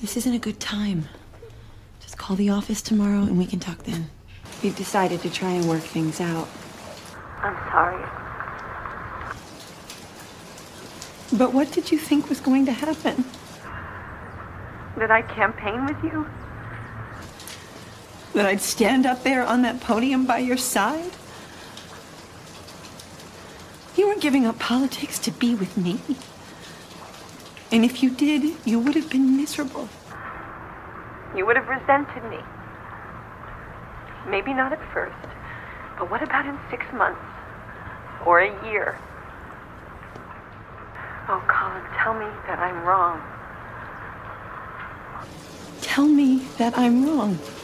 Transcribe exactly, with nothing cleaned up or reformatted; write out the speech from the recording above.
This isn't a good time. Just call the office tomorrow and we can talk then. We've decided to try and work things out. I'm sorry. But what did you think was going to happen? That I campaign with you? That I'd stand up there on that podium by your side? You were giving up politics to be with me. And if you did, you would have been miserable. You would have resented me. Maybe not at first, but what about in six months? Or a year? Oh, Colin, tell me that I'm wrong. Tell me that I'm wrong.